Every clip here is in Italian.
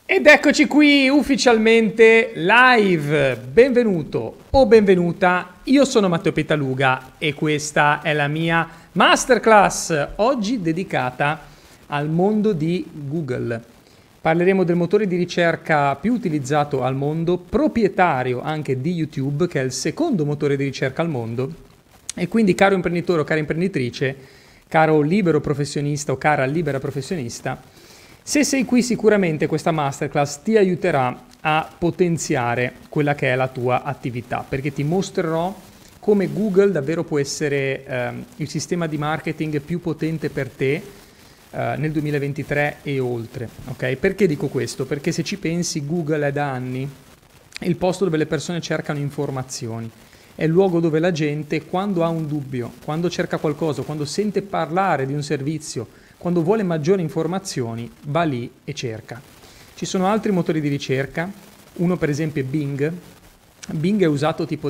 Ed eccoci qui ufficialmente live, benvenuto o benvenuta, io sono Matteo Petaluga e questa è la mia masterclass, oggi dedicata al mondo di Google. Parleremo del motore di ricerca più utilizzato al mondo, proprietario anche di YouTube, che è il secondo motore di ricerca al mondo, e quindi caro imprenditore o cara imprenditrice, caro libero professionista o cara libera professionista, se sei qui sicuramente questa masterclass ti aiuterà a potenziare quella che è la tua attività, perché ti mostrerò come Google davvero può essere il sistema di marketing più potente per te nel 2023 e oltre. Okay? Perché dico questo? Perché se ci pensi, Google è da anni il posto dove le persone cercano informazioni. È il luogo dove la gente, quando ha un dubbio, quando cerca qualcosa, quando sente parlare di un servizio, quando vuole maggiori informazioni, va lì e cerca. Ci sono altri motori di ricerca, uno per esempio è Bing. Bing è usato tipo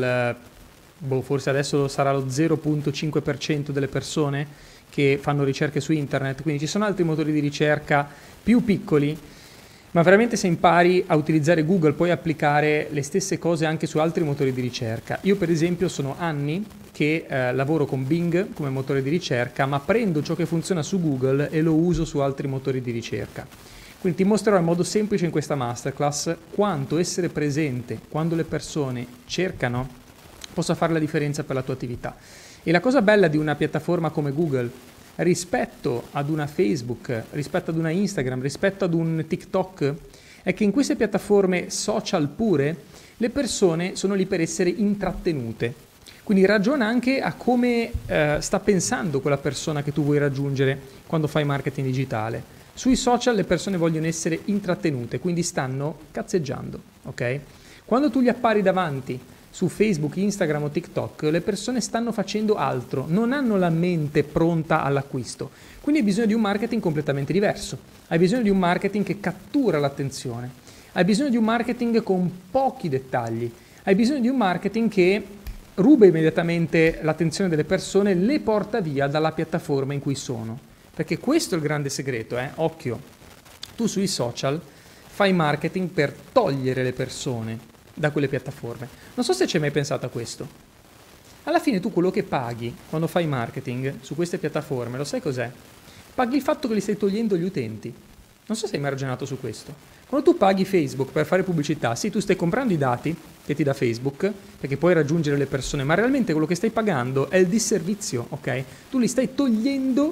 forse adesso sarà lo 0,5% delle persone che fanno ricerche su internet, quindi ci sono altri motori di ricerca più piccoli, ma veramente se impari a utilizzare Google puoi applicare le stesse cose anche su altri motori di ricerca. Io per esempio sono anni che lavoro con Bing come motore di ricerca, ma prendo ciò che funziona su Google e lo uso su altri motori di ricerca. Quindi ti mostrerò in modo semplice in questa masterclass quanto essere presente quando le persone cercano possa fare la differenza per la tua attività. E la cosa bella di una piattaforma come Google rispetto ad una Facebook, rispetto ad una Instagram, rispetto ad un TikTok, è che in queste piattaforme social pure le persone sono lì per essere intrattenute. Quindi ragiona anche a come sta pensando quella persona che tu vuoi raggiungere quando fai marketing digitale. Sui social le persone vogliono essere intrattenute, quindi stanno cazzeggiando, ok? Quando tu gli appari davanti su Facebook, Instagram o TikTok, le persone stanno facendo altro, non hanno la mente pronta all'acquisto. Quindi hai bisogno di un marketing completamente diverso. Hai bisogno di un marketing che cattura l'attenzione. Hai bisogno di un marketing con pochi dettagli. Hai bisogno di un marketing che ruba immediatamente l'attenzione delle persone e le porta via dalla piattaforma in cui sono. Perché questo è il grande segreto, occhio. Tu sui social fai marketing per togliere le persone da quelle piattaforme. Non so se ci hai mai pensato a questo. Alla fine tu quello che paghi quando fai marketing su queste piattaforme, lo sai cos'è? Paghi il fatto che li stai togliendo gli utenti. Non so se hai mai ragionato su questo. Quando tu paghi Facebook per fare pubblicità, sì, tu stai comprando i dati che ti dà Facebook, perché puoi raggiungere le persone, ma realmente quello che stai pagando è il disservizio, ok? Tu li stai togliendo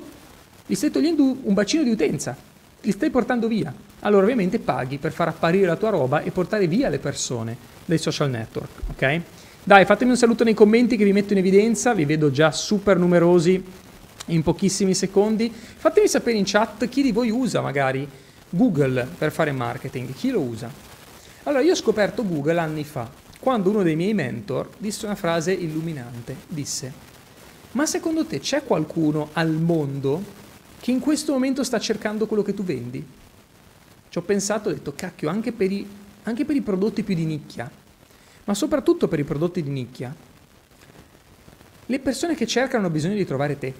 un bacino di utenza, li stai portando via. Allora ovviamente paghi per far apparire la tua roba e portare via le persone dai social network, ok? Dai, fatemi un saluto nei commenti che vi metto in evidenza, vi vedo già super numerosi in pochissimi secondi. Fatemi sapere in chat chi di voi usa magari Google per fare marketing, chi lo usa? Allora, io ho scoperto Google anni fa, quando uno dei miei mentor disse una frase illuminante, disse: ma secondo te c'è qualcuno al mondo che in questo momento sta cercando quello che tu vendi? Ci ho pensato, ho detto, cacchio, anche per i prodotti più di nicchia, ma soprattutto per i prodotti di nicchia, le persone che cercano hanno bisogno di trovare te.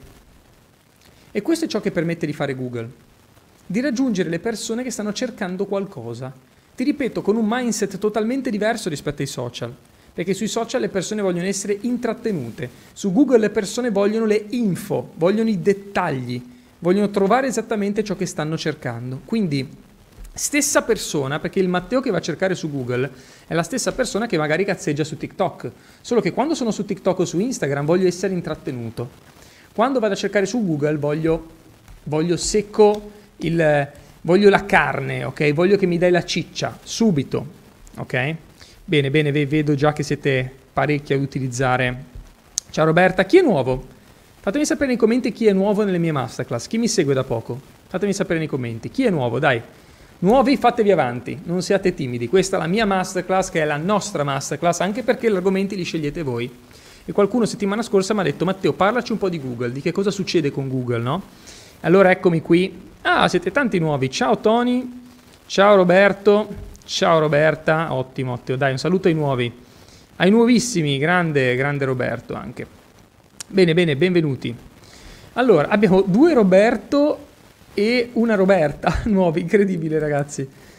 E questo è ciò che permette di fare Google, di raggiungere le persone che stanno cercando qualcosa. Ti ripeto, con un mindset totalmente diverso rispetto ai social, perché sui social le persone vogliono essere intrattenute, su Google le persone vogliono le info, vogliono i dettagli, vogliono trovare esattamente ciò che stanno cercando. Quindi stessa persona, perché il Matteo che va a cercare su Google è la stessa persona che magari cazzeggia su TikTok, solo che quando sono su TikTok o su Instagram voglio essere intrattenuto. Quando vado a cercare su Google voglio secco, voglio la carne, ok? Voglio che mi dai la ciccia, subito, ok? Bene, vedo già che siete parecchi a utilizzare. Ciao Roberta, chi è nuovo? Fatemi sapere nei commenti chi è nuovo nelle mie masterclass, chi mi segue da poco. Fatemi sapere nei commenti, chi è nuovo, dai. Nuovi, fatevi avanti, non siate timidi. Questa è la mia masterclass, che è la nostra masterclass, anche perché gli argomenti li scegliete voi. E qualcuno settimana scorsa mi ha detto: Matteo, parlaci un po' di Google, di che cosa succede con Google, no? Allora eccomi qui. Ah, siete tanti nuovi. Ciao Tony, ciao Roberto, ciao Roberta. Ottimo, Matteo, dai, un saluto ai nuovi. Ai nuovissimi, grande Roberto anche. Bene, benvenuti. Allora, abbiamo 2 Roberto e una Roberta nuovi, incredibile ragazzi.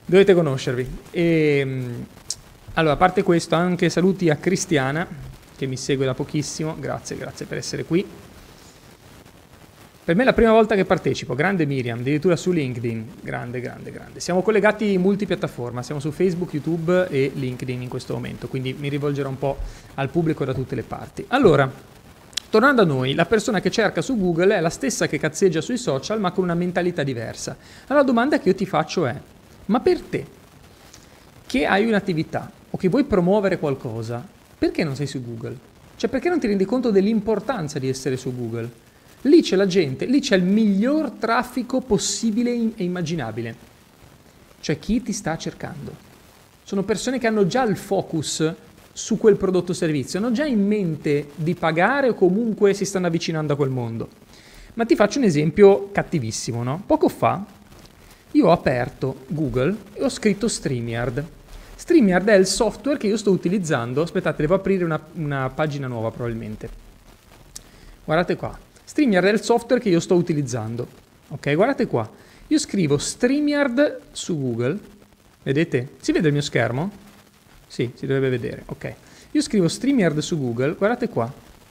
Dovete conoscervi. Allora, a parte questo, anche saluti a Cristiana, che mi segue da pochissimo. Grazie per essere qui. Per me è la prima volta che partecipo. Grande Miriam, addirittura su LinkedIn. Grande. Siamo collegati in multipiattaforma, siamo su Facebook, YouTube e LinkedIn in questo momento, quindi mi rivolgerò un po' al pubblico da tutte le parti. Allora, tornando a noi, la persona che cerca su Google è la stessa che cazzeggia sui social, ma con una mentalità diversa. Allora, la domanda che io ti faccio è: ma per te, che hai un'attività o che vuoi promuovere qualcosa, perché non sei su Google? Cioè, perché non ti rendi conto dell'importanza di essere su Google? Lì c'è la gente, lì c'è il miglior traffico possibile e immaginabile. Cioè, chi ti sta cercando? Sono persone che hanno già il focus su quel prodotto o servizio, hanno già in mente di pagare o comunque si stanno avvicinando a quel mondo. Ma ti faccio un esempio cattivissimo, no? Poco fa io ho aperto Google e ho scritto StreamYard. StreamYard è il software che io sto utilizzando. Aspettate, devo aprire una pagina nuova probabilmente. Guardate qua. StreamYard è il software che io sto utilizzando. Ok, guardate qua. Io scrivo StreamYard su Google. Vedete? Si vede il mio schermo? Sì, si dovrebbe vedere. Ok. Io scrivo StreamYard su Google. Guardate qua.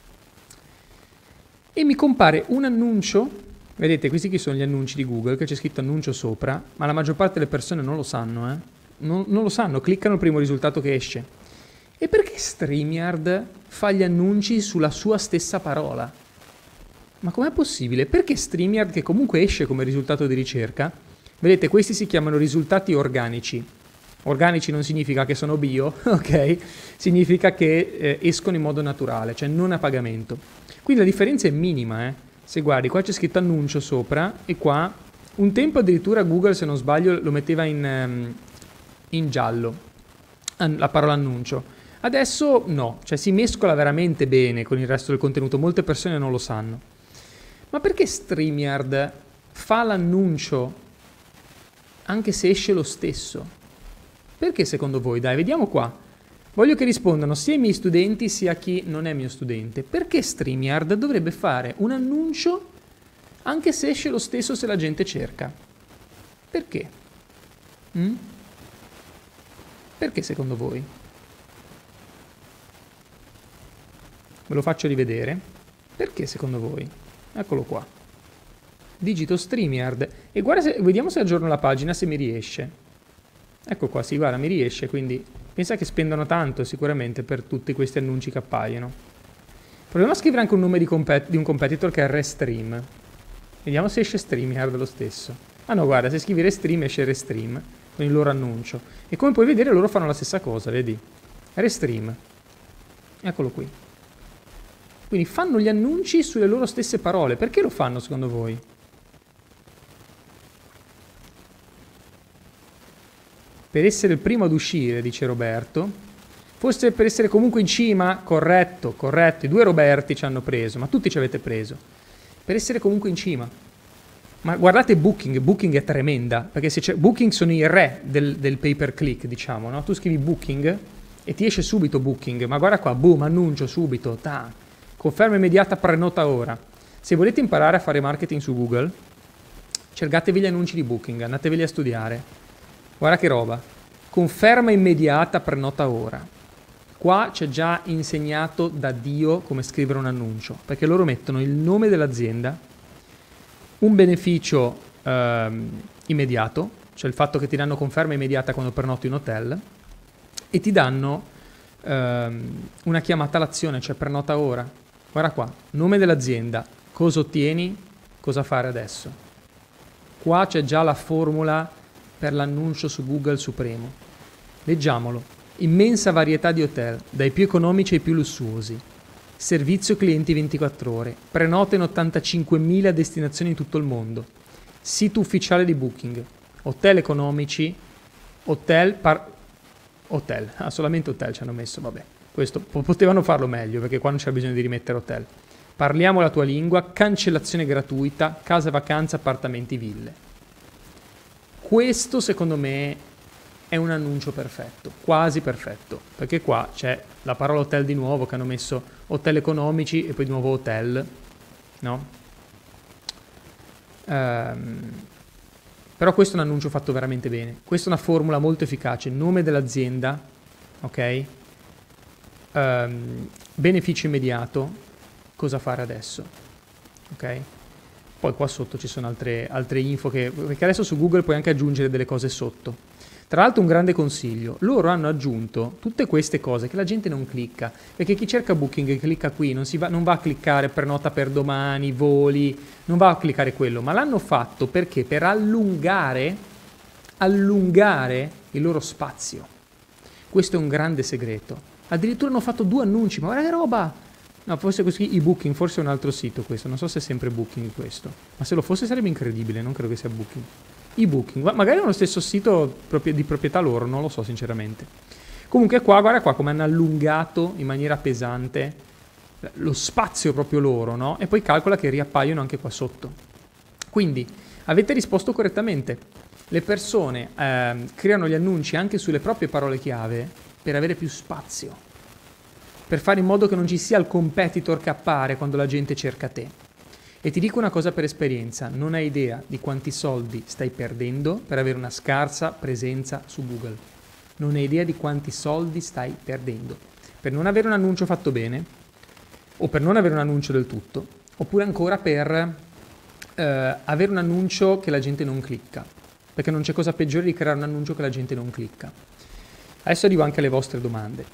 E mi compare un annuncio. Vedete, questi qui sono gli annunci di Google, che c'è scritto annuncio sopra, ma la maggior parte delle persone non lo sanno, non lo sanno, cliccano il primo risultato che esce. E perché StreamYard fa gli annunci sulla sua stessa parola? Ma com'è possibile? Perché StreamYard, che comunque esce come risultato di ricerca, vedete, questi si chiamano risultati organici. Organici non significa che sono bio, ok? Significa che escono in modo naturale, cioè non a pagamento. Quindi la differenza è minima, Se guardi, qua c'è scritto annuncio sopra e qua, un tempo addirittura Google, se non sbaglio, lo metteva in giallo, la parola annuncio. Adesso no, cioè si mescola veramente bene con il resto del contenuto, molte persone non lo sanno. Ma perché StreamYard fa l'annuncio anche se esce lo stesso? Perché secondo voi? Dai, vediamo qua. Voglio che rispondano sia i miei studenti sia chi non è mio studente. Perché StreamYard dovrebbe fare un annuncio anche se esce lo stesso se la gente cerca? Perché? Perché secondo voi? Ve lo faccio rivedere. Perché secondo voi? Eccolo qua. Digito StreamYard e guarda vediamo se aggiorno la pagina, se mi riesce. Ecco qua, sì, guarda, mi riesce, quindi pensa che spendono tanto sicuramente per tutti questi annunci che appaiono. Proviamo a scrivere anche un nome di un competitor che è Restream. Vediamo se esce StreamYard lo stesso. Ah no, guarda, se scrivi Restream esce Restream con il loro annuncio. E come puoi vedere loro fanno la stessa cosa, vedi? Restream. Eccolo qui. Quindi fanno gli annunci sulle loro stesse parole. Perché lo fanno secondo voi? Per essere il primo ad uscire, dice Roberto. Forse per essere comunque in cima? Corretto. I due Roberti ci hanno preso, ma tutti ci avete preso. Per essere comunque in cima. Ma guardate Booking è tremenda, perché se c'è Booking sono i re del pay per click, diciamo, no? Tu scrivi Booking e ti esce subito Booking, ma guarda qua, boom, annuncio subito, conferma immediata, prenota ora. Se volete imparare a fare marketing su Google, cercatevi gli annunci di Booking, andateveli a studiare. Guarda che roba, conferma immediata, prenota ora. Qua c'è già insegnato da Dio come scrivere un annuncio, perché loro mettono il nome dell'azienda, un beneficio immediato, cioè il fatto che ti danno conferma immediata quando prenoti un hotel, e ti danno una chiamata all'azione, cioè prenota ora. Guarda qua, nome dell'azienda, cosa ottieni, cosa fare adesso. Qua c'è già la formula per l'annuncio su Google Supremo. Leggiamolo. Immensa varietà di hotel, dai più economici ai più lussuosi. Servizio clienti 24 ore. Prenota in 85.000 destinazioni in tutto il mondo. Sito ufficiale di Booking. Hotel economici. Hotel. Solamente hotel ci hanno messo, vabbè. Questo potevano farlo meglio, perché qua non c'è bisogno di rimettere hotel. Parliamo la tua lingua, cancellazione gratuita, casa vacanza, appartamenti, ville. Questo secondo me è un annuncio perfetto, quasi perfetto, perché qua c'è la parola hotel di nuovo, che hanno messo hotel economici e poi di nuovo hotel, no? Però Però questo è un annuncio fatto veramente bene. Questa è una formula molto efficace. Nome dell'azienda, ok? Beneficio immediato, cosa fare adesso, ok? Poi qua sotto ci sono altre info perché adesso su Google puoi anche aggiungere delle cose sotto. Tra l'altro un grande consiglio, loro hanno aggiunto tutte queste cose che la gente non clicca, perché chi cerca Booking e clicca qui non va a cliccare prenota per domani, voli, non va a cliccare quello, ma l'hanno fatto perché? Per allungare il loro spazio. Questo è un grande segreto. Addirittura hanno fatto 2 annunci, ma guarda che roba! No, forse così eBooking, forse è un altro sito questo, non so se è sempre Booking questo, ma se lo fosse sarebbe incredibile, non credo che sia Booking. eBooking, magari è lo stesso sito di proprietà loro, non lo so sinceramente. Comunque qua, guarda qua come hanno allungato in maniera pesante lo spazio proprio loro, no? E poi calcola che riappaiono anche qua sotto. Quindi avete risposto correttamente. Le persone creano gli annunci anche sulle proprie parole chiave per avere più spazio, per fare in modo che non ci sia il competitor che appare quando la gente cerca te. E ti dico una cosa per esperienza, non hai idea di quanti soldi stai perdendo per avere una scarsa presenza su Google. Non hai idea di quanti soldi stai perdendo per non avere un annuncio fatto bene, o per non avere un annuncio del tutto, oppure ancora per avere un annuncio che la gente non clicca, perché non c'è cosa peggiore di creare un annuncio che la gente non clicca. Adesso arrivo anche alle vostre domande.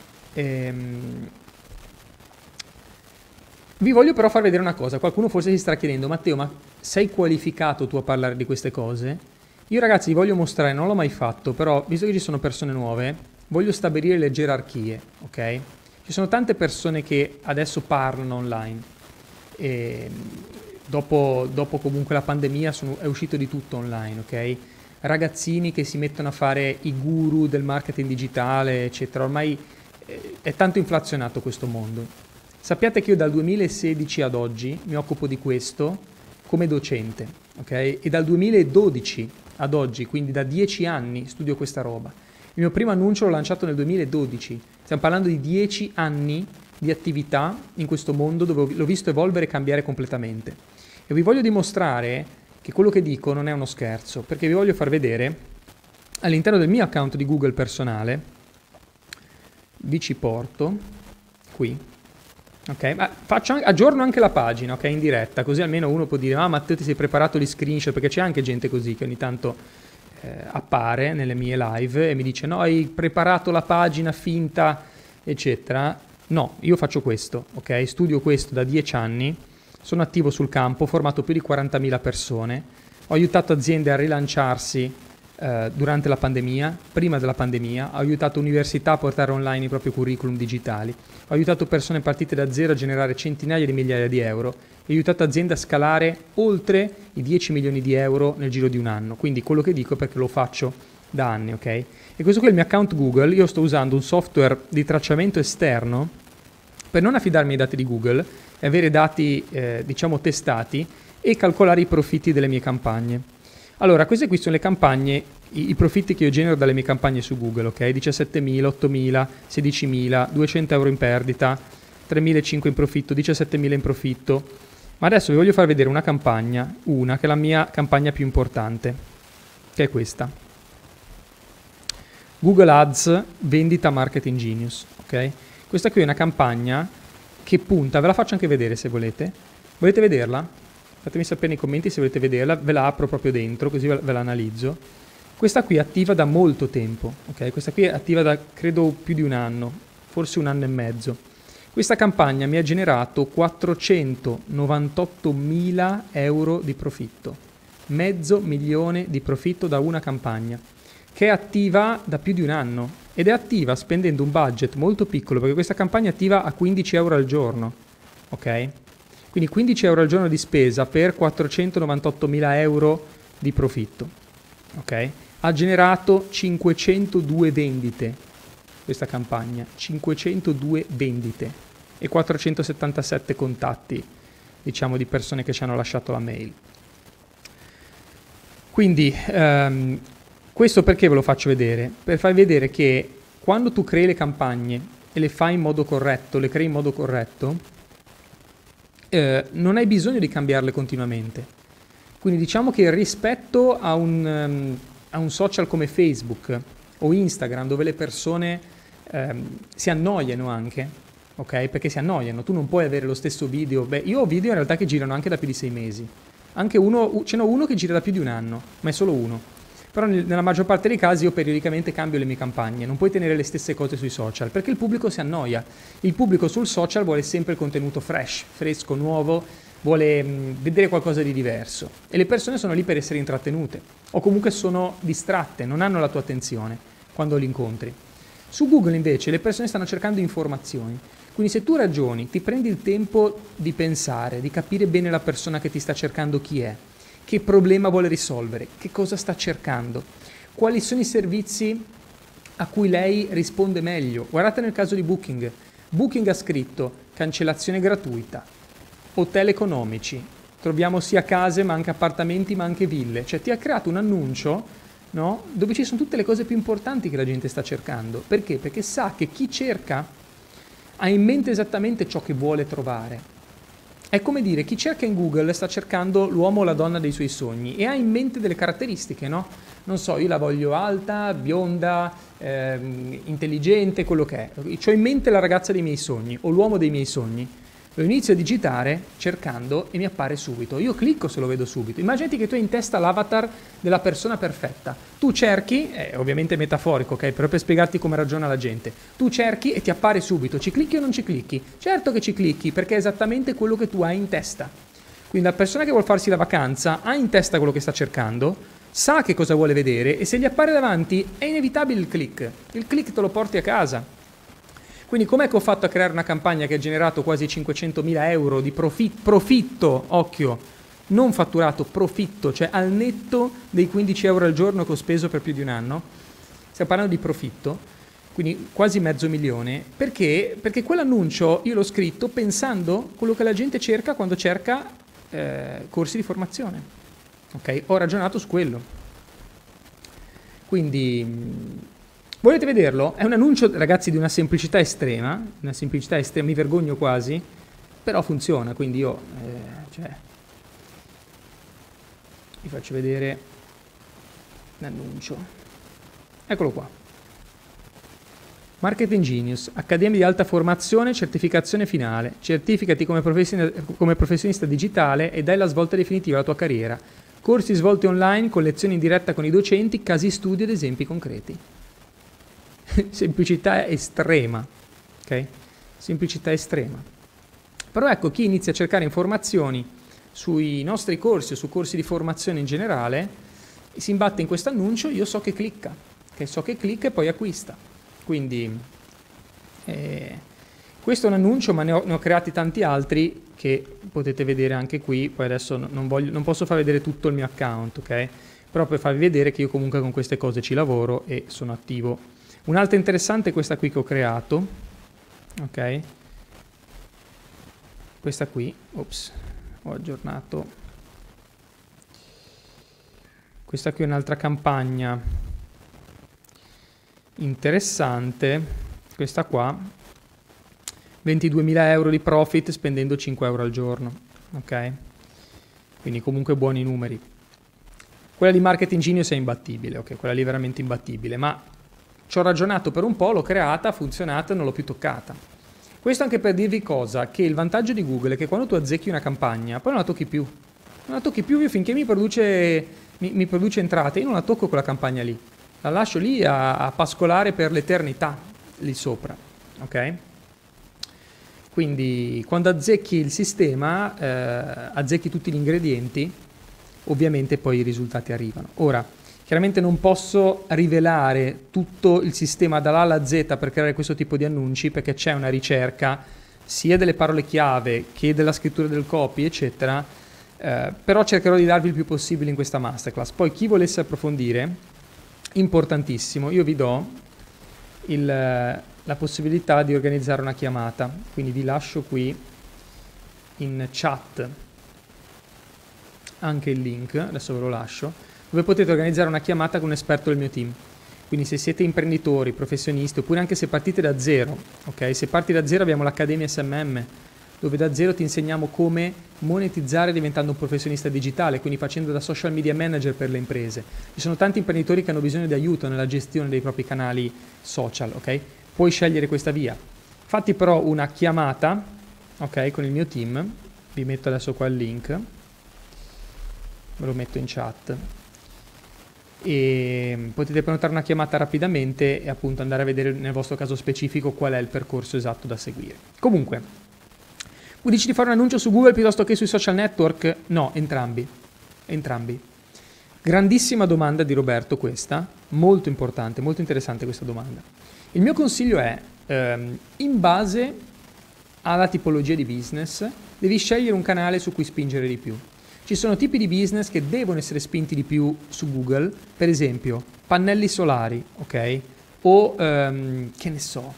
Vi voglio però far vedere una cosa. Qualcuno forse si sta chiedendo: Matteo, ma sei qualificato tu a parlare di queste cose? Io ragazzi vi voglio mostrare, non l'ho mai fatto, però visto che ci sono persone nuove, voglio stabilire le gerarchie, ok? Ci sono tante persone che adesso parlano online e dopo comunque la pandemia è uscito di tutto online, ok? Ragazzini che si mettono a fare i guru del marketing digitale, eccetera. Ormai è tanto inflazionato questo mondo. Sappiate che io dal 2016 ad oggi mi occupo di questo come docente, ok? E dal 2012 ad oggi, quindi da 10 anni, studio questa roba. Il mio primo annuncio l'ho lanciato nel 2012. Stiamo parlando di 10 anni di attività in questo mondo dove l'ho visto evolvere e cambiare completamente. E vi voglio dimostrare che quello che dico non è uno scherzo, perché vi voglio far vedere all'interno del mio account di Google personale, vi ci porto, qui, ok, ma aggiorno anche la pagina, ok, in diretta, così almeno uno può dire: ah, Matteo, ti sei preparato gli screenshot, perché c'è anche gente così che ogni tanto appare nelle mie live e mi dice: no, hai preparato la pagina finta, eccetera. No, io faccio questo, ok, studio questo da 10 anni, sono attivo sul campo, ho formato più di 40.000 persone, ho aiutato aziende a rilanciarsi durante la pandemia, prima della pandemia, ho aiutato università a portare online i propri curriculum digitali, ho aiutato persone partite da zero a generare centinaia di migliaia di euro, ho aiutato aziende a scalare oltre i 10 milioni di euro nel giro di un anno. Quindi quello che dico è perché lo faccio da anni, ok? E questo qui è il mio account Google. Io sto usando un software di tracciamento esterno per non affidarmi ai dati di Google e avere dati, diciamo, testati e calcolare i profitti delle mie campagne. Allora, queste qui sono le campagne, i profitti che io genero dalle mie campagne su Google, ok? 17.000, 8.000, 16.000, 200 euro in perdita, 3.500 in profitto, 17.000 in profitto. Ma adesso vi voglio far vedere una campagna, che è la mia campagna più importante, che è questa. Google Ads Vendita Marketing Genius, ok? Questa qui è una campagna che punta, ve la faccio anche vedere se volete. Volete vederla? Fatemi sapere nei commenti se volete vederla, ve la apro proprio dentro, così ve la analizzo. Questa qui è attiva da molto tempo, ok? Questa qui è attiva da, credo, più di un anno, forse un anno e mezzo. Questa campagna mi ha generato 498.000 euro di profitto, $500.000 di profitto da una campagna, che è attiva da più di un anno, ed è attiva spendendo un budget molto piccolo, perché questa campagna è attiva a 15 euro al giorno, ok? Quindi 15 euro al giorno di spesa per 498.000 euro di profitto, ok? Ha generato 502 vendite questa campagna, 502 vendite e 477 contatti, diciamo, di persone che ci hanno lasciato la mail. Quindi questo perché ve lo faccio vedere? Per farvi vedere che quando tu crei le campagne e le fai in modo corretto, le crei in modo corretto, non hai bisogno di cambiarle continuamente. Quindi diciamo che rispetto a un social come Facebook o Instagram, dove le persone si annoiano anche, ok? Perché si annoiano, tu non puoi avere lo stesso video. Beh, io ho video in realtà che girano anche da più di 6 mesi. Anche ce n'ho uno che gira da più di un anno, ma è solo uno. Però nella maggior parte dei casi io periodicamente cambio le mie campagne, non puoi tenere le stesse cose sui social, perché il pubblico si annoia. Il pubblico sul social vuole sempre il contenuto fresh, fresco, nuovo, vuole vedere qualcosa di diverso. E le persone sono lì per essere intrattenute, o comunque sono distratte, non hanno la tua attenzione quando li incontri. Su Google invece le persone stanno cercando informazioni. Quindi se tu ragioni, ti prendi il tempo di pensare, di capire bene la persona che ti sta cercando chi è, che problema vuole risolvere, che cosa sta cercando, quali sono i servizi a cui lei risponde meglio. Guardate nel caso di Booking. Booking ha scritto cancellazione gratuita, hotel economici, troviamo sia case ma anche appartamenti ma anche ville. Cioè ti ha creato un annuncio, no? Dove ci sono tutte le cose più importanti che la gente sta cercando. Perché? Perché sa che chi cerca ha in mente esattamente ciò che vuole trovare. È come dire, chi cerca in Google sta cercando l'uomo o la donna dei suoi sogni e ha in mente delle caratteristiche, no? Non so, io la voglio alta, bionda, intelligente, quello che è. C'ho in mente la ragazza dei miei sogni o l'uomo dei miei sogni. Lo inizio a digitare cercando e mi appare subito. Io clicco se lo vedo subito. Immaginati che tu hai in testa l'avatar della persona perfetta. Tu cerchi, è ovviamente metaforico, ok? Però per spiegarti come ragiona la gente. Tu cerchi e ti appare subito. Ci clicchi o non ci clicchi? Certo che ci clicchi, perché è esattamente quello che tu hai in testa. Quindi la persona che vuole farsi la vacanza ha in testa quello che sta cercando, sa che cosa vuole vedere e se gli appare davanti è inevitabile il click. Il click te lo porti a casa. Quindi com'è che ho fatto a creare una campagna che ha generato quasi 500.000 euro di profitto, occhio, non fatturato, profitto, cioè al netto dei 15 euro al giorno che ho speso per più di un anno? Stiamo parlando di profitto, quindi quasi $500.000. Perché? Perché quell'annuncio io l'ho scritto pensando quello che la gente cerca quando cerca corsi di formazione. Ok? Ho ragionato su quello. Quindi volete vederlo? È un annuncio, ragazzi, di una semplicità estrema, mi vergogno quasi, però funziona, quindi io vi faccio vedere l'annuncio. Eccolo qua. Marketing Genius, Accademia di alta formazione, certificazione finale. Certificati come professionista digitale e dai la svolta definitiva alla tua carriera. Corsi svolti online, con lezioni in diretta con i docenti, casi studio ed esempi concreti. Semplicità estrema, ok? Semplicità estrema. Però ecco, chi inizia a cercare informazioni sui nostri corsi o su corsi di formazione in generale, si imbatte in questo annuncio, io so che clicca e poi acquista. Quindi questo è un annuncio, ma ne ho creati tanti altri che potete vedere anche qui. Poi adesso non posso far vedere tutto il mio account, ok? Però per farvi vedere che io comunque con queste cose ci lavoro e sono attivo. Un'altra interessante è questa qui che ho creato, ok? Questa qui, ops, ho aggiornato. Questa qui è un'altra campagna interessante, questa qua, 22.000 euro di profit spendendo 5 euro al giorno, ok? Quindi comunque buoni numeri. Quella di Marketing Genius è imbattibile, ok? Quella lì è veramente imbattibile, ma ci ho ragionato per un po', l'ho creata, ha funzionato e non l'ho più toccata. Questo anche per dirvi cosa, che il vantaggio di Google è che quando tu azzecchi una campagna, poi non la tocchi più. Non la tocchi più finché mi produce entrate, io non la tocco quella campagna lì. La lascio lì a pascolare per l'eternità, lì sopra, ok? Quindi quando azzecchi il sistema, azzecchi tutti gli ingredienti, ovviamente poi i risultati arrivano. Ora, chiaramente non posso rivelare tutto il sistema dall'A alla Z per creare questo tipo di annunci, perché c'è una ricerca sia delle parole chiave che della scrittura del copy, eccetera, però cercherò di darvi il più possibile in questa masterclass. Poi chi volesse approfondire, importantissimo, io vi do la possibilità di organizzare una chiamata, quindi vi lascio qui in chat anche il link, adesso ve lo lascio, dove potete organizzare una chiamata con un esperto del mio team. Quindi se siete imprenditori, professionisti, oppure anche se partite da zero, ok? Se parti da zero abbiamo l'Accademia SMM, dove da zero ti insegniamo come monetizzare diventando un professionista digitale, quindi facendo da social media manager per le imprese. Ci sono tanti imprenditori che hanno bisogno di aiuto nella gestione dei propri canali social, ok? Puoi scegliere questa via. Fatti però una chiamata, ok, con il mio team. Vi metto adesso qua il link, ve lo metto in chat. E potete prenotare una chiamata rapidamente e appunto andare a vedere nel vostro caso specifico qual è il percorso esatto da seguire. Comunque, dici di fare un annuncio su Google piuttosto che sui social network? No, entrambi. Grandissima domanda di Roberto questa, molto importante, molto interessante questa domanda. Il mio consiglio è, in base alla tipologia di business, devi scegliere un canale su cui spingere di più. Ci sono tipi di business che devono essere spinti di più su Google, per esempio pannelli solari, ok? O che ne so,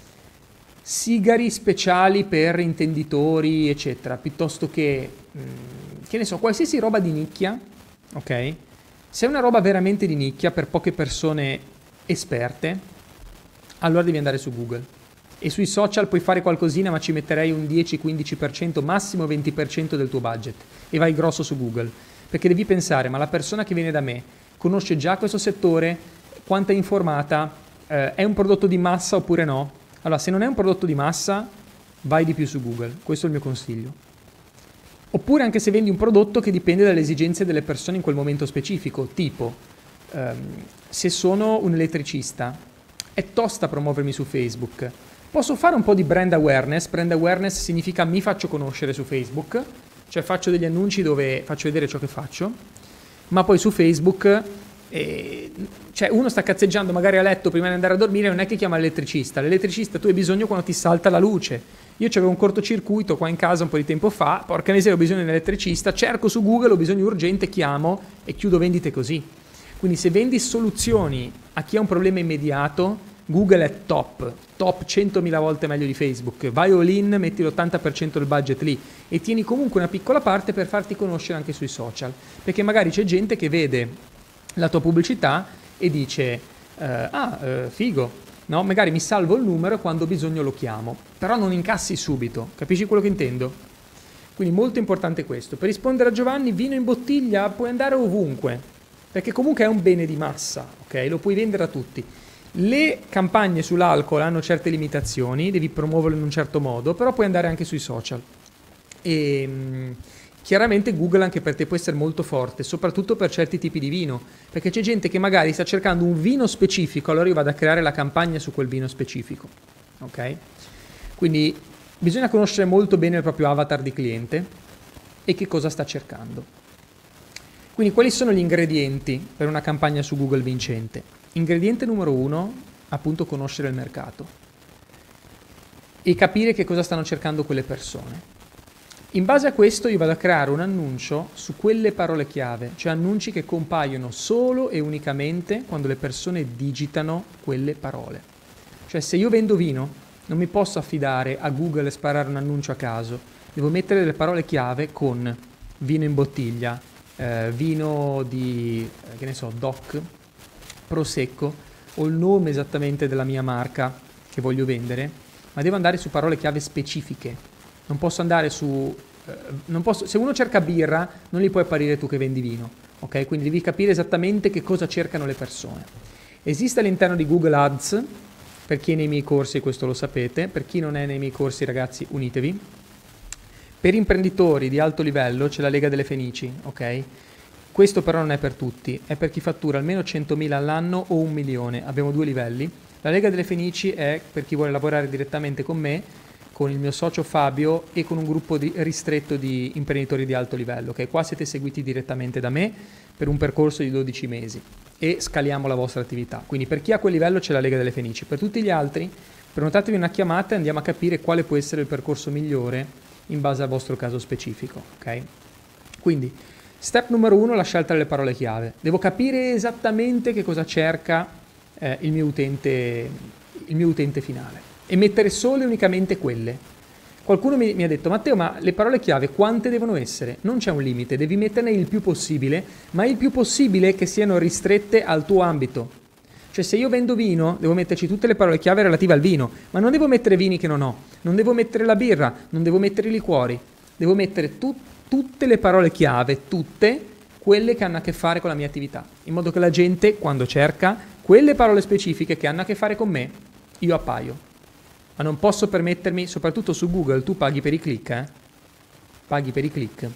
sigari speciali per intenditori, eccetera, piuttosto che ne so, qualsiasi roba di nicchia, ok? Se è una roba veramente di nicchia per poche persone esperte, allora devi andare su Google. E sui social puoi fare qualcosina, ma ci metterei un 10-15%, massimo 20% del tuo budget e vai grosso su Google, perché devi pensare, ma la persona che viene da me conosce già questo settore, quanto è informata, è un prodotto di massa oppure no? Allora, se non è un prodotto di massa, vai di più su Google, questo è il mio consiglio. Oppure anche se vendi un prodotto che dipende dalle esigenze delle persone in quel momento specifico, tipo, se sono un elettricista, è tosta promuovermi su Facebook. Posso fare un po' di brand awareness. Brand awareness significa mi faccio conoscere su Facebook, cioè faccio degli annunci dove faccio vedere ciò che faccio, ma poi su Facebook, cioè uno sta cazzeggiando magari a letto prima di andare a dormire, non è che chiama l'elettricista. L'elettricista tu hai bisogno quando ti salta la luce. Io c'avevo un cortocircuito qua in casa un po' di tempo fa, porca miseria, ho bisogno di un elettricista, cerco su Google, ho bisogno urgente, chiamo e chiudo vendite così. Quindi se vendi soluzioni a chi ha un problema immediato, Google è top 100.000 volte meglio di Facebook. Vai all in, metti l'80% del budget lì e tieni comunque una piccola parte per farti conoscere anche sui social, perché magari c'è gente che vede la tua pubblicità e dice figo, no? Magari mi salvo il numero e quando ho bisogno lo chiamo, però non incassi subito, capisci quello che intendo? Quindi molto importante questo. Per rispondere a Giovanni, vino in bottiglia puoi andare ovunque, perché comunque è un bene di massa, ok? Lo puoi vendere a tutti. Le campagne sull'alcol hanno certe limitazioni, devi promuoverlo in un certo modo, però puoi andare anche sui social. E chiaramente Google anche per te può essere molto forte, soprattutto per certi tipi di vino, perché c'è gente che magari sta cercando un vino specifico, allora io vado a creare la campagna su quel vino specifico, ok? Quindi bisogna conoscere molto bene il proprio avatar di cliente e che cosa sta cercando. Quindi quali sono gli ingredienti per una campagna su Google vincente? Ingrediente numero 1, appunto conoscere il mercato e capire che cosa stanno cercando quelle persone. In base a questo io vado a creare un annuncio su quelle parole chiave, cioè annunci che compaiono solo e unicamente quando le persone digitano quelle parole. Cioè se io vendo vino non mi posso affidare a Google e sparare un annuncio a caso, devo mettere delle parole chiave con vino in bottiglia, vino di, che ne so, DOC, Prosecco o il nome esattamente della mia marca che voglio vendere, ma devo andare su parole chiave specifiche. Non posso andare su se uno cerca birra non gli puoi apparire tu che vendi vino, ok? Quindi devi capire esattamente che cosa cercano le persone. Esiste all'interno di Google Ads, per chi è nei miei corsi questo lo sapete, per chi non è nei miei corsi ragazzi unitevi. Per imprenditori di alto livello c'è la Lega delle Fenici, ok? Questo però non è per tutti, è per chi fattura almeno 100.000 all'anno o 1 milione, abbiamo 2 livelli. La Lega delle Fenici è per chi vuole lavorare direttamente con me, con il mio socio Fabio e con un gruppo ristretto di imprenditori di alto livello, che qua siete seguiti direttamente da me per un percorso di 12 mesi e scaliamo la vostra attività. Quindi per chi ha quel livello c'è la Lega delle Fenici, per tutti gli altri prenotatevi una chiamata e andiamo a capire quale può essere il percorso migliore in base al vostro caso specifico, ok? Quindi step numero 1, la scelta delle parole chiave. Devo capire esattamente che cosa cerca il mio utente finale e mettere solo e unicamente quelle. Qualcuno mi ha detto: Matteo, ma le parole chiave quante devono essere? Non c'è un limite, devi metterne il più possibile, ma il più possibile che siano ristrette al tuo ambito. Cioè se io vendo vino, devo metterci tutte le parole chiave relative al vino, ma non devo mettere vini che non ho. non devo mettere la birra, non devo mettere i liquori, devo mettere tutte le parole chiave, tutte quelle che hanno a che fare con la mia attività, in modo che la gente, quando cerca quelle parole specifiche che hanno a che fare con me, io appaio. Ma non posso permettermi, soprattutto su Google, tu paghi per i click, paghi per i click.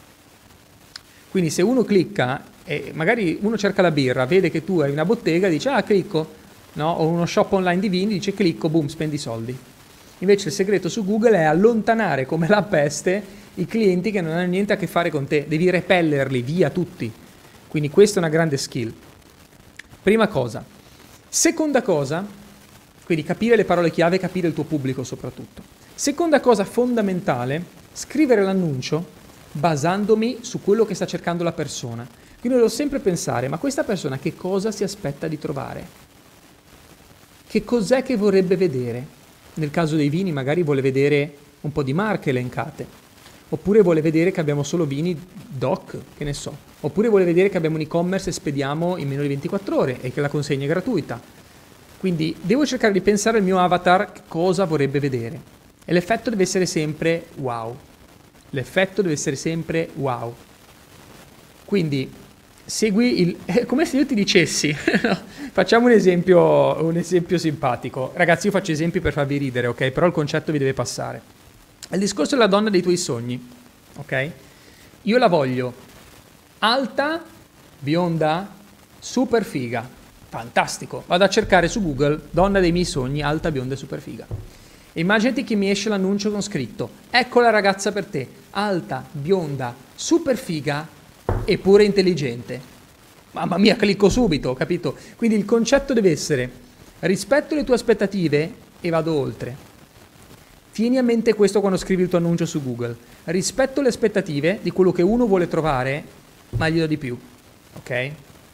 Quindi se uno clicca e magari uno cerca la birra, vede che tu hai una bottega, dice clicco, no? O uno shop online di vini, dice clicco, boom, spendi soldi. Invece il segreto su Google è allontanare come la peste i clienti che non hanno niente a che fare con te, devi repellerli via tutti. Quindi questa è una grande skill. Prima cosa. Seconda cosa, quindi capire le parole chiave, capire il tuo pubblico soprattutto. Seconda cosa fondamentale, scrivere l'annuncio basandomi su quello che sta cercando la persona. Quindi devo sempre pensare, ma questa persona che cosa si aspetta di trovare? Che cos'è che vorrebbe vedere? Nel caso dei vini magari vuole vedere un po' di marche elencate, oppure vuole vedere che abbiamo solo vini DOC, che ne so, oppure vuole vedere che abbiamo un e-commerce e spediamo in meno di 24 ore e che la consegna è gratuita. Quindi devo cercare di pensare al mio avatar cosa vorrebbe vedere e l'effetto deve essere sempre wow. L'effetto deve essere sempre wow. Quindi segui il... come se io ti dicessi, facciamo un esempio simpatico. Ragazzi, io faccio esempi per farvi ridere, ok? Però il concetto vi deve passare. È il discorso della donna dei tuoi sogni, ok? Io la voglio alta, bionda, super figa. Fantastico. Vado a cercare su Google donna dei miei sogni, alta, bionda e super figa. Immaginati che mi esce l'annuncio con scritto ecco la ragazza per te, alta, bionda, super figa e pure intelligente. Mamma mia, clicco subito, capito? Quindi il concetto deve essere rispetto le tue aspettative e vado oltre. Tieni a mente questo quando scrivi il tuo annuncio su Google. Rispetto le aspettative di quello che uno vuole trovare, ma gli do di più, ok?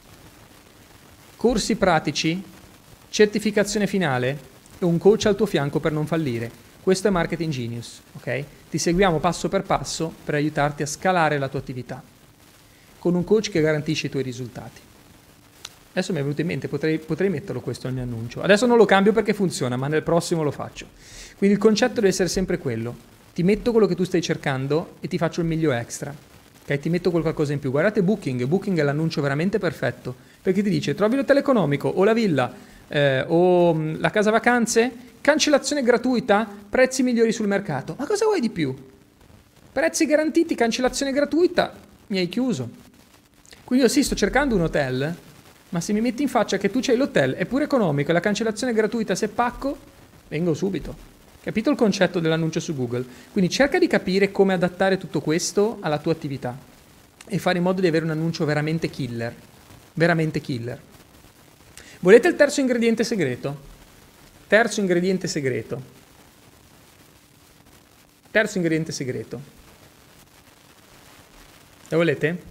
Corsi pratici, certificazione finale e un coach al tuo fianco per non fallire. Questo è Marketing Genius, ok? Ti seguiamo passo per passo per aiutarti a scalare la tua attività con un coach che garantisce i tuoi risultati. Adesso mi è venuto in mente, potrei metterlo questo nel mio annuncio. Adesso non lo cambio perché funziona, ma nel prossimo lo faccio. Quindi il concetto deve essere sempre quello. Ti metto quello che tu stai cercando e ti faccio il miglio extra. Ok? Ti metto qualcosa in più. Guardate Booking. Booking è l'annuncio veramente perfetto. Perché ti dice, trovi l'hotel economico o la villa o la casa vacanze, cancellazione gratuita, prezzi migliori sul mercato. Ma cosa vuoi di più? Prezzi garantiti, cancellazione gratuita, mi hai chiuso. Quindi io sì, sto cercando un hotel, ma se mi metti in faccia che tu c'hai l'hotel, è pure economico e la cancellazione gratuita se pacco, vengo subito. Capito il concetto dell'annuncio su Google? Quindi cerca di capire come adattare tutto questo alla tua attività e fare in modo di avere un annuncio veramente killer. Veramente killer. Volete il terzo ingrediente segreto? Terzo ingrediente segreto. Terzo ingrediente segreto. Lo volete?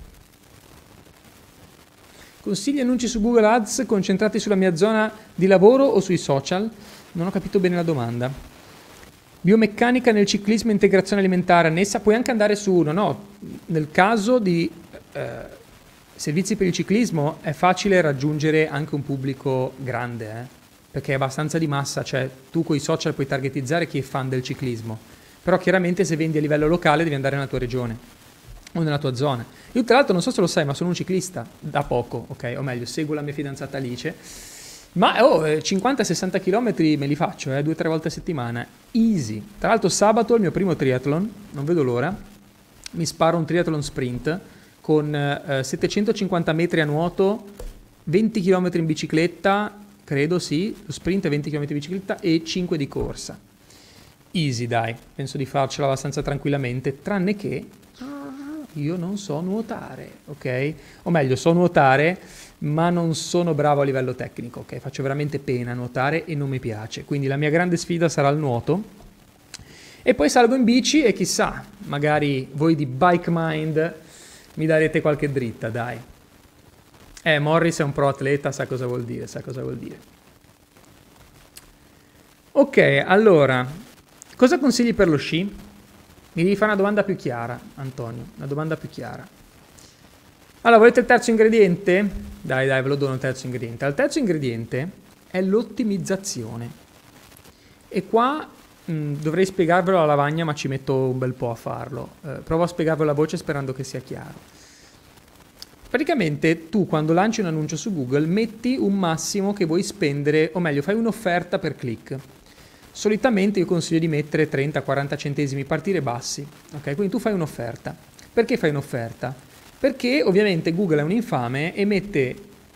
Consigli annunci su Google Ads concentrati sulla mia zona di lavoro o sui social? Non ho capito bene la domanda. Biomeccanica nel ciclismo e integrazione alimentare annessa. Puoi anche andare su uno, no? Nel caso di servizi per il ciclismo è facile raggiungere anche un pubblico grande, perché è abbastanza di massa, cioè tu con i social puoi targetizzare chi è fan del ciclismo. Però chiaramente se vendi a livello locale devi andare nella tua regione o nella tua zona. Io tra l'altro non so se lo sai, ma sono un ciclista da poco, ok? O meglio, seguo la mia fidanzata Alice, ma 50-60 km me li faccio, 2 o 3 volte a settimana, easy. Tra l'altro sabato è il mio primo triathlon, non vedo l'ora, mi sparo un triathlon sprint con 750 metri a nuoto, 20 km in bicicletta, credo sì, lo sprint è 20 km in bicicletta e 5 di corsa. Easy dai, penso di farcela abbastanza tranquillamente, tranne che io non so nuotare, ok? O meglio, so nuotare, ma non sono bravo a livello tecnico, ok? Faccio veramente pena a nuotare e non mi piace. Quindi la mia grande sfida sarà il nuoto. E poi salgo in bici e chissà, magari voi di Bike Mind mi darete qualche dritta, dai. Morris è un pro atleta, sa cosa vuol dire, sa cosa vuol dire. Ok, allora, cosa consigli per lo sci? Mi devi fare una domanda più chiara, Antonio, una domanda più chiara. Allora, volete il terzo ingrediente? Dai, ve lo dono il terzo ingrediente. Il terzo ingrediente è l'ottimizzazione. E qua Dovrei spiegarvelo alla lavagna, ma ci metto un bel po' a farlo. Provo a spiegarvelo alla voce sperando che sia chiaro. Praticamente tu quando lanci un annuncio su Google metti un massimo che vuoi spendere, o meglio, fai un'offerta per click. Solitamente io consiglio di mettere 30-40 centesimi, partire bassi. Ok, quindi tu fai un'offerta. Perché fai un'offerta? Perché ovviamente Google è un infame e mette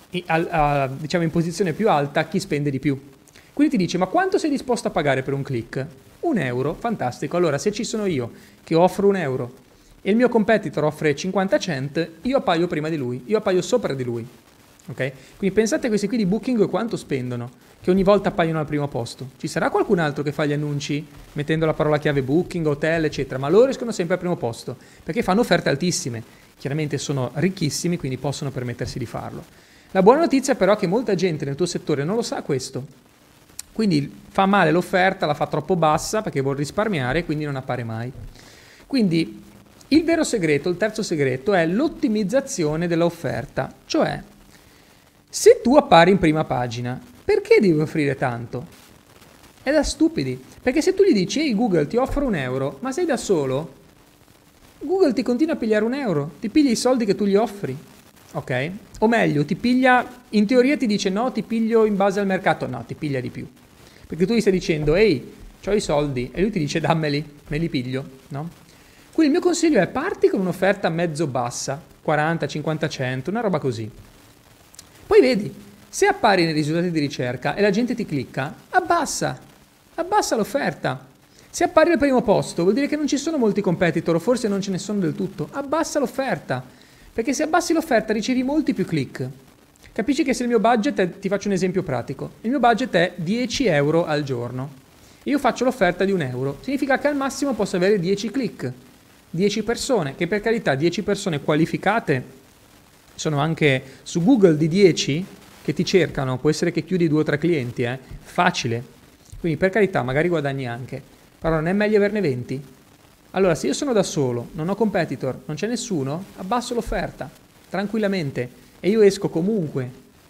diciamo in posizione più alta chi spende di più. Quindi ti dice: ma quanto sei disposto a pagare per un click? 1 euro, fantastico. Allora se ci sono io che offro 1 euro e il mio competitor offre 50 cent, io appaio prima di lui, io appaio sopra di lui. Ok? Quindi pensate a questi qui di Booking quanto spendono, che ogni volta appaiono al primo posto. Ci sarà qualcun altro che fa gli annunci mettendo la parola chiave Booking, hotel, eccetera, ma loro escono sempre al primo posto perché fanno offerte altissime. Chiaramente sono ricchissimi, quindi possono permettersi di farlo. La buona notizia però è che molta gente nel tuo settore non lo sa questo. Quindi fa male l'offerta, la fa troppo bassa perché vuol risparmiare e quindi non appare mai. Quindi il vero segreto, il terzo segreto, è l'ottimizzazione dell'offerta. Cioè, se tu appari in prima pagina, perché devi offrire tanto? È da stupidi. Perché se tu gli dici: ehi Google, ti offro 1 euro, ma sei da solo, Google ti continua a pigliare 1 euro, ti piglia i soldi che tu gli offri. Ok? O meglio, ti piglia, in teoria ti dice no, ti piglio in base al mercato, no, ti piglia di più. Perché tu gli stai dicendo: ehi, ho i soldi, e lui ti dice dammeli, me li piglio, no? Quindi il mio consiglio è: parti con un'offerta mezzo bassa, 40, 50, 100, una roba così. Poi vedi, se appari nei risultati di ricerca e la gente ti clicca, abbassa l'offerta. Se appari al primo posto vuol dire che non ci sono molti competitor o forse non ce ne sono del tutto, abbassa l'offerta. Perché se abbassi l'offerta ricevi molti più click. Capisci che se il mio budget è, ti faccio un esempio pratico, il mio budget è 10 euro al giorno. Io faccio l'offerta di 1 euro, significa che al massimo posso avere 10 click. 10 persone, che per carità 10 persone qualificate sono anche su Google di 10 che ti cercano, può essere che chiudi 2 o 3 clienti, facile. Quindi per carità magari guadagni anche, però non è meglio averne 20? Allora se io sono da solo, non ho competitor, non c'è nessuno, abbasso l'offerta, tranquillamente, e io esco comunque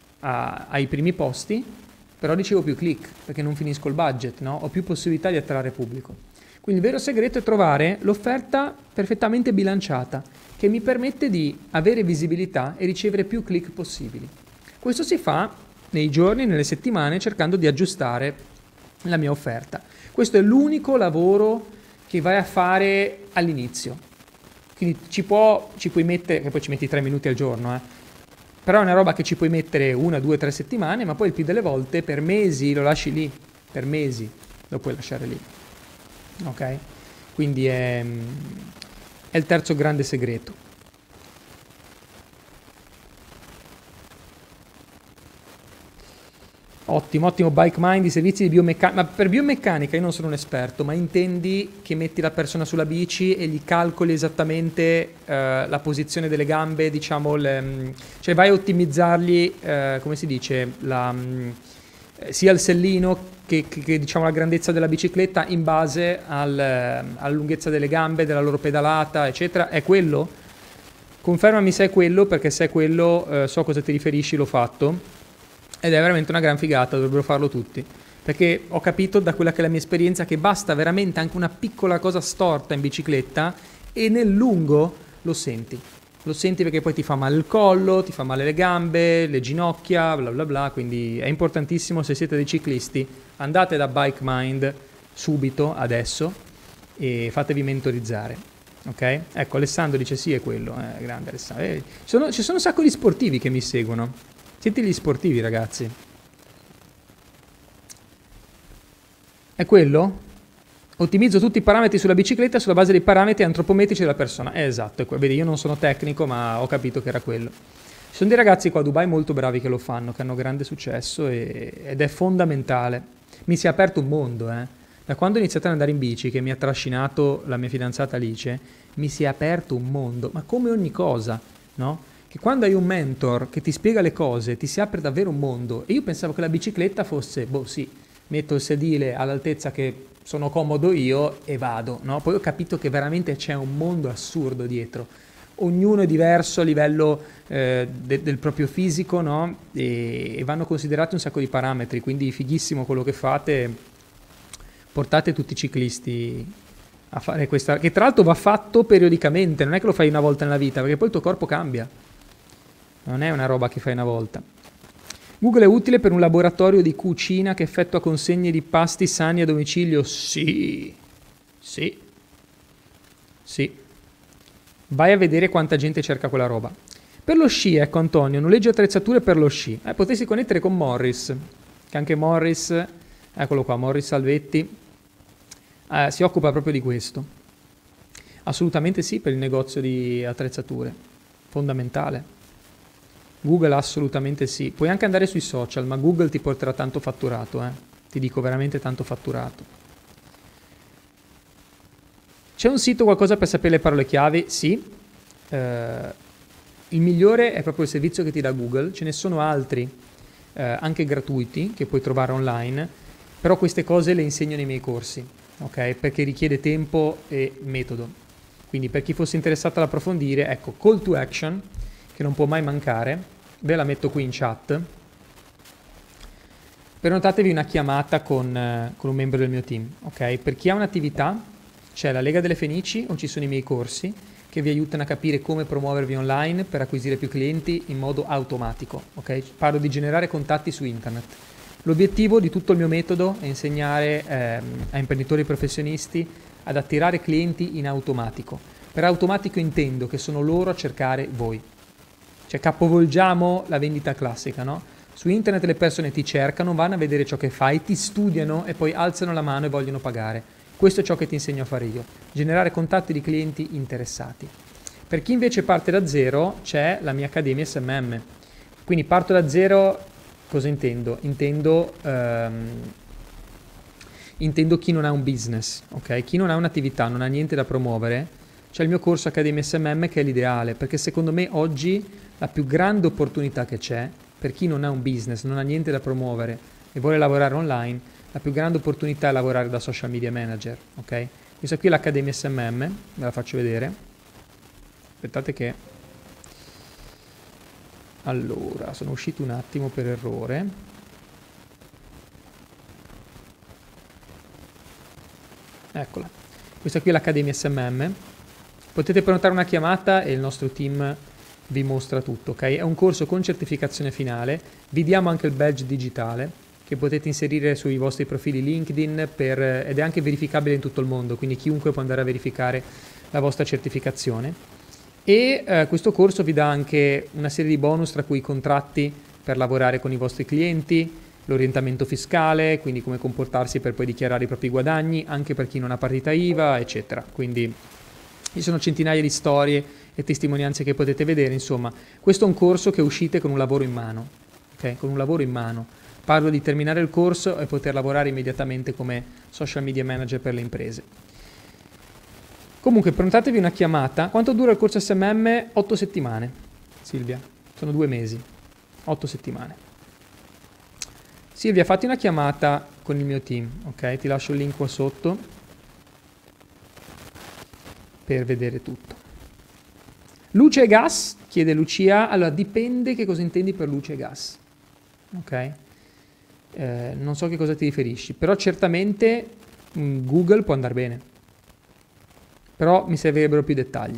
ai primi posti, però ricevo più click, perché non finisco il budget, no? Ho più possibilità di attrarre pubblico. Quindi il vero segreto è trovare l'offerta perfettamente bilanciata, che mi permette di avere visibilità e ricevere più click possibili. Questo si fa nei giorni, nelle settimane, cercando di aggiustare la mia offerta. Questo è l'unico lavoro che vai a fare all'inizio. Quindi ci puoi mettere, che poi ci metti 3 minuti al giorno, però è una roba che ci puoi mettere 1, 2, 3 settimane, ma poi il più delle volte per mesi lo lasci lì, per mesi lo puoi lasciare lì. Ok? Quindi è il terzo grande segreto. Ottimo, ottimo. Bike Mind, i servizi di biomeccanica. Ma per biomeccanica io non sono un esperto, ma intendi che metti la persona sulla bici e gli calcoli esattamente la posizione delle gambe, diciamo, cioè vai a ottimizzargli, come si dice, sia il sellino che diciamo la grandezza della bicicletta in base alla lunghezza delle gambe, della loro pedalata, eccetera. È quello? Confermami se è quello, perché se è quello so a cosa ti riferisci, l'ho fatto. Ed è veramente una gran figata, dovrebbero farlo tutti. Perché ho capito da quella che è la mia esperienza che basta veramente anche una piccola cosa storta in bicicletta e nel lungo lo senti. Lo senti perché poi ti fa male il collo, ti fa male le gambe, le ginocchia, bla bla bla. Quindi è importantissimo, se siete dei ciclisti, andate da Bike Mind subito, adesso, e fatevi mentorizzare. Ok? Ecco, Alessandro dice sì, è quello. Grande Alessandro. Ci sono un sacco di sportivi che mi seguono. Siete gli sportivi, ragazzi. È quello? Ottimizzo tutti i parametri sulla bicicletta sulla base dei parametri antropometrici della persona. Esatto, vedi, io non sono tecnico, ma ho capito che era quello. Ci sono dei ragazzi qua a Dubai molto bravi che lo fanno, che hanno grande successo ed è fondamentale. Mi si è aperto un mondo, Da quando ho iniziato ad andare in bici, che mi ha trascinato la mia fidanzata Alice, mi si è aperto un mondo, ma come ogni cosa, no? Che quando hai un mentor che ti spiega le cose, ti si apre davvero un mondo. E io pensavo che la bicicletta fosse, boh sì, metto il sedile all'altezza che sono comodo io e vado, no? Poi ho capito che veramente c'è un mondo assurdo dietro. Ognuno è diverso a livello del proprio fisico, no? E vanno considerati un sacco di parametri, quindi fighissimo quello che fate. Portate tutti i ciclisti a fare questa, che tra l'altro va fatto periodicamente, non è che lo fai una volta nella vita, perché poi il tuo corpo cambia. Non è una roba che fai una volta. Google è utile per un laboratorio di cucina che effettua consegne di pasti sani a domicilio? Sì. Sì. Sì. Vai a vedere quanta gente cerca quella roba. Per lo sci, ecco Antonio, noleggio attrezzature per lo sci. Potresti connettere con Morris, che anche Morris, eccolo qua, Morris Salvetti, si occupa proprio di questo. Assolutamente sì, per il negozio di attrezzature. Fondamentale. Google assolutamente sì. Puoi anche andare sui social, ma Google ti porterà tanto fatturato, Ti dico veramente tanto fatturato. C'è un sito, qualcosa per sapere le parole chiave? Sì. Il migliore è proprio il servizio che ti dà Google. Ce ne sono altri, anche gratuiti, che puoi trovare online, però queste cose le insegno nei miei corsi. Ok, perché richiede tempo e metodo. Quindi per chi fosse interessato ad approfondire, ecco, call to action, che non può mai mancare, ve la metto qui in chat. Prenotatevi una chiamata con un membro del mio team, ok? Per chi ha un'attività, c'è la Lega delle Fenici o ci sono i miei corsi che vi aiutano a capire come promuovervi online per acquisire più clienti in modo automatico, ok? Parlo di generare contatti su internet. L'obiettivo di tutto il mio metodo è insegnare a imprenditori professionisti ad attirare clienti in automatico. Per automatico intendo che sono loro a cercare voi. Cioè capovolgiamo la vendita classica, no? Su internet le persone ti cercano, vanno a vedere ciò che fai, ti studiano e poi alzano la mano e vogliono pagare. Questo è ciò che ti insegno a fare io. Generare contatti di clienti interessati. Per chi invece parte da zero c'è la mia Accademia SMM. Quindi parto da zero. Cosa intendo? Intendo chi non ha un business, ok? Chi non ha un'attività, non ha niente da promuovere, c'è il mio corso Accademia SMM che è l'ideale, perché secondo me oggi la più grande opportunità che c'è, per chi non ha un business, non ha niente da promuovere e vuole lavorare online, la più grande opportunità è lavorare da social media manager, ok? Questa qui è l'Accademia SMM, ve la faccio vedere. Aspettate che... Allora, sono uscito un attimo per errore. Eccola. Questa qui è l'Accademia SMM. Potete prenotare una chiamata e il nostro team vi mostra tutto, ok? È un corso con certificazione finale. Vi diamo anche il badge digitale che potete inserire sui vostri profili LinkedIn ed è anche verificabile in tutto il mondo, quindi chiunque può andare a verificare la vostra certificazione. E questo corso vi dà anche una serie di bonus, tra cui i contratti per lavorare con i vostri clienti, l'orientamento fiscale, quindi come comportarsi per poi dichiarare i propri guadagni, anche per chi non ha partita IVA, eccetera. Quindi ci sono centinaia di storie e testimonianze che potete vedere. Insomma, questo è un corso che uscite con un lavoro in mano, ok? Con un lavoro in mano. Parlo di terminare il corso e poter lavorare immediatamente come social media manager per le imprese. Comunque prenotatevi una chiamata. Quanto dura il corso SMM? 8 settimane, Silvia. Sono 2 mesi. 8 settimane. Silvia, fatti una chiamata con il mio team, ok? Ti lascio il link qua sotto per vedere tutto. Luce e gas? Chiede Lucia. Allora, dipende che cosa intendi per luce e gas. Ok? Non so che cosa ti riferisci, però certamente Google può andare bene. Però mi servirebbero più dettagli.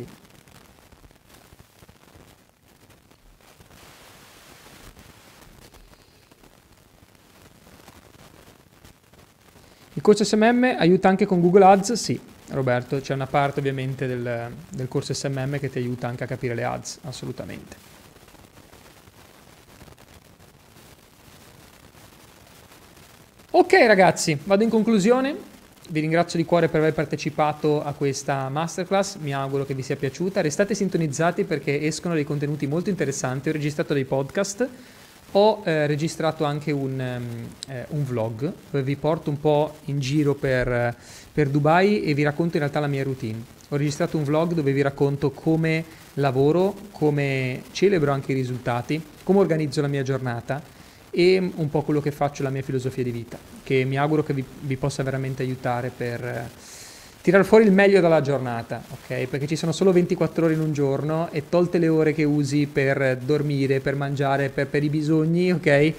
Il corso SMM aiuta anche con Google Ads? Sì, Roberto, c'è una parte ovviamente del corso SMM che ti aiuta anche a capire le ads, assolutamente. Ok ragazzi, vado in conclusione. Vi ringrazio di cuore per aver partecipato a questa masterclass, mi auguro che vi sia piaciuta. Restate sintonizzati perché escono dei contenuti molto interessanti. Ho registrato dei podcast, ho registrato anche un vlog dove vi porto un po' in giro per Dubai e vi racconto in realtà la mia routine. Ho registrato un vlog dove vi racconto come lavoro, come celebro anche i risultati, come organizzo la mia giornata e un po' quello che faccio, la mia filosofia di vita, che mi auguro che vi possa veramente aiutare per tirare fuori il meglio dalla giornata, ok? Perché ci sono solo 24 ore in un giorno e tolte le ore che usi per dormire, per mangiare, per i bisogni, ok?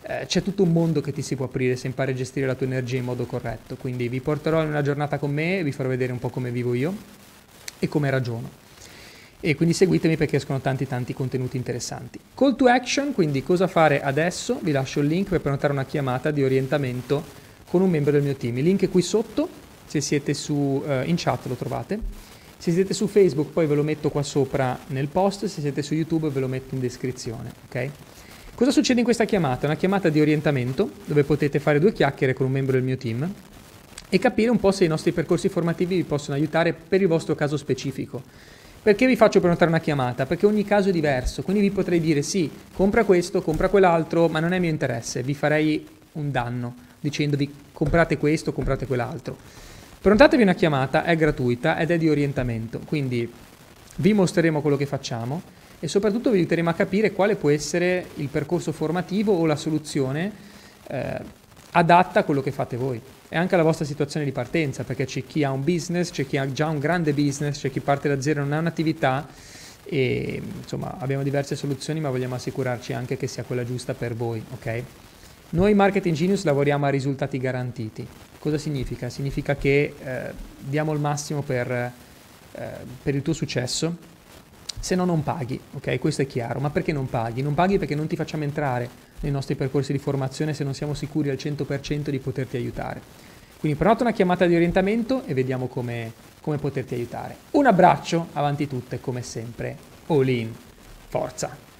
c'è tutto un mondo che ti si può aprire se impari a gestire la tua energia in modo corretto. Quindi vi porterò in una giornata con me e vi farò vedere un po' come vivo io e come ragiono. E quindi seguitemi perché escono tanti contenuti interessanti. Call to action, quindi cosa fare adesso? Vi lascio il link per prenotare una chiamata di orientamento con un membro del mio team. Il link è qui sotto, se siete in chat lo trovate. Se siete su Facebook poi ve lo metto qua sopra nel post, se siete su YouTube ve lo metto in descrizione, ok? Cosa succede in questa chiamata? Una chiamata di orientamento dove potete fare 2 chiacchiere con un membro del mio team e capire un po' se i nostri percorsi formativi vi possono aiutare per il vostro caso specifico. Perché vi faccio prenotare una chiamata? Perché ogni caso è diverso, quindi vi potrei dire sì, compra questo, compra quell'altro, ma non è mio interesse, vi farei un danno dicendovi comprate questo, comprate quell'altro. Prenotatevi una chiamata, è gratuita ed è di orientamento, quindi vi mostreremo quello che facciamo e soprattutto vi aiuteremo a capire quale può essere il percorso formativo o la soluzione adatta a quello che fate voi e anche alla vostra situazione di partenza, perché c'è chi ha un business, c'è chi ha già un grande business, c'è chi parte da zero e non ha un'attività e insomma abbiamo diverse soluzioni, ma vogliamo assicurarci anche che sia quella giusta per voi, ok? Noi Marketing Genius lavoriamo a risultati garantiti. Cosa significa? Significa che diamo il massimo per il tuo successo, se no non paghi, ok? Questo è chiaro. Ma perché non paghi? Non paghi perché non ti facciamo entrare nei nostri percorsi di formazione se non siamo sicuri al 100% di poterti aiutare. Quindi prenota una chiamata di orientamento e vediamo come poterti aiutare. Un abbraccio, avanti tutte, come sempre. All in, forza!